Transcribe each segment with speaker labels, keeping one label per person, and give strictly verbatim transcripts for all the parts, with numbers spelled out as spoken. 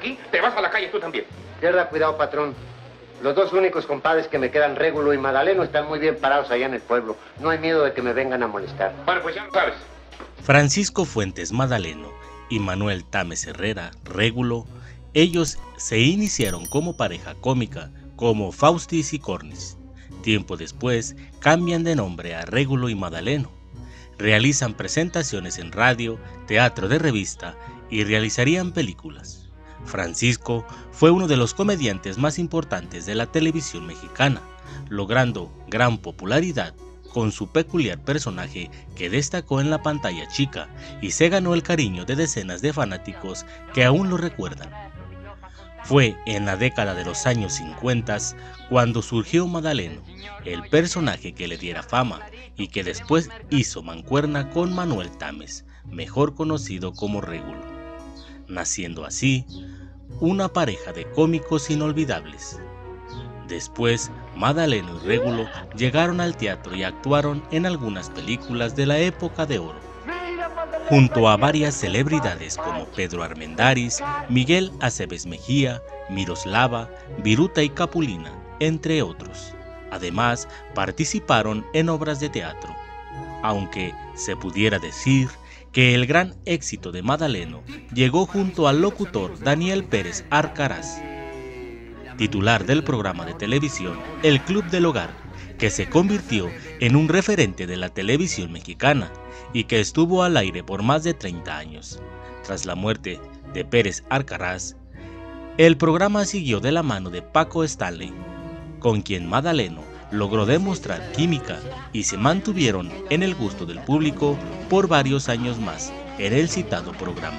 Speaker 1: aquí, te vas a la calle tú también.
Speaker 2: Pierda cuidado, patrón. Los dos únicos compadres que me quedan, Régulo y Madaleno, están muy bien parados allá en el pueblo. No hay miedo de que me vengan a molestar.
Speaker 1: Bueno, pues ya lo sabes.
Speaker 3: Francisco Fuentes Madaleno y Manuel Tames Herrera, Régulo, ellos se iniciaron como pareja cómica, como Faustis y Cornis. Tiempo después, cambian de nombre a Régulo y Madaleno. Realizan presentaciones en radio, teatro de revista y realizarían películas. Francisco fue uno de los comediantes más importantes de la televisión mexicana, logrando gran popularidad con su peculiar personaje que destacó en la pantalla chica y se ganó el cariño de decenas de fanáticos que aún lo recuerdan. Fue en la década de los años cincuenta cuando surgió Madaleno, el personaje que le diera fama y que después hizo mancuerna con Manuel Tames, mejor conocido como Régulo, naciendo así una pareja de cómicos inolvidables. Después, Madaleno y Régulo llegaron al teatro y actuaron en algunas películas de la época de oro, junto a varias celebridades como Pedro Armendáriz, Miguel Aceves Mejía, Miroslava, Viruta y Capulina, entre otros. Además, participaron en obras de teatro, aunque se pudiera decir que el gran éxito de Madaleno llegó junto al locutor Daniel Pérez Arcaraz, titular del programa de televisión El Club del Hogar, que se convirtió en un referente de la televisión mexicana y que estuvo al aire por más de treinta años. Tras la muerte de Pérez Arcaraz, el programa siguió de la mano de Paco Stanley, con quien Madaleno logró demostrar química y se mantuvieron en el gusto del público por varios años más en el citado programa.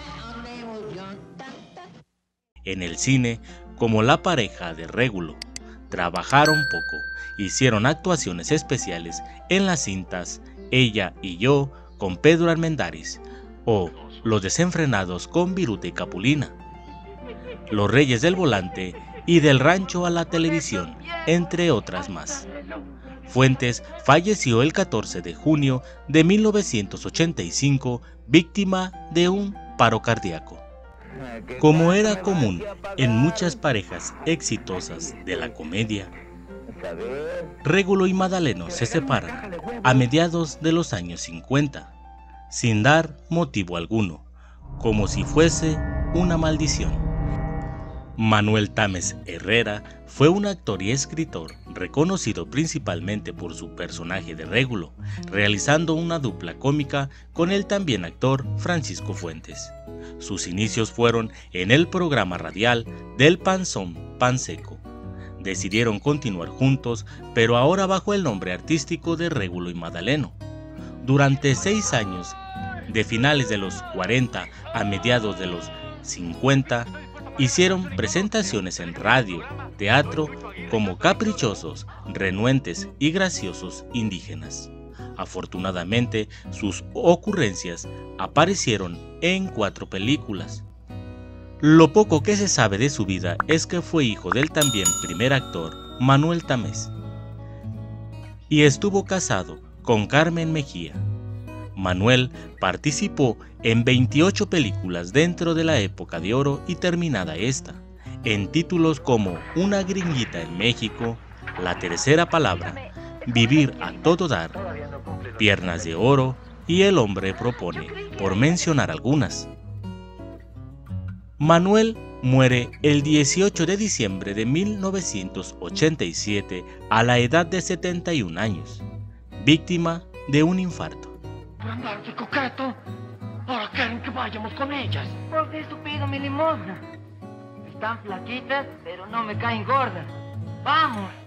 Speaker 3: En el cine, como la pareja de Régulo, trabajaron poco, hicieron actuaciones especiales en las cintas Ella y Yo con Pedro Armendáriz o Los Desenfrenados con Viruta y Capulina, Los Reyes del Volante y Del Rancho a la Televisión, entre otras más. Fuentes falleció el catorce de junio de mil novecientos ochenta y cinco, víctima de un paro cardíaco. Como era común en muchas parejas exitosas de la comedia, Régulo y Madaleno se separan a mediados de los años cincuenta, sin dar motivo alguno, como si fuese una maldición. Manuel Tames Herrera fue un actor y escritor reconocido principalmente por su personaje de Régulo, realizando una dupla cómica con el también actor Francisco Fuentes. Sus inicios fueron en el programa radial Del Panzón Pan Seco. Decidieron continuar juntos, pero ahora bajo el nombre artístico de Régulo y Madaleno. Durante seis años, de finales de los cuarenta a mediados de los cincuenta, hicieron presentaciones en radio, teatro, como Caprichosos, Renuentes y Graciosos Indígenas. Afortunadamente, sus ocurrencias aparecieron en cuatro películas. Lo poco que se sabe de su vida es que fue hijo del también primer actor Manuel Tames y estuvo casado con Carmen Mejía. Manuel participó en veintiocho películas dentro de la época de oro y terminada esta, en títulos como Una gringuita en México, La tercera palabra, Vivir a todo dar, Piernas de oro y El hombre propone, por mencionar algunas. Manuel muere el dieciocho de diciembre de mil novecientos ochenta y siete a la edad de setenta y un años, víctima de un infarto.
Speaker 4: Por andar de coqueto, ahora quieren que vayamos con ellas.
Speaker 5: Porque eso pido mi limosna. Están flaquitas, pero no me caen gordas. ¡Vamos!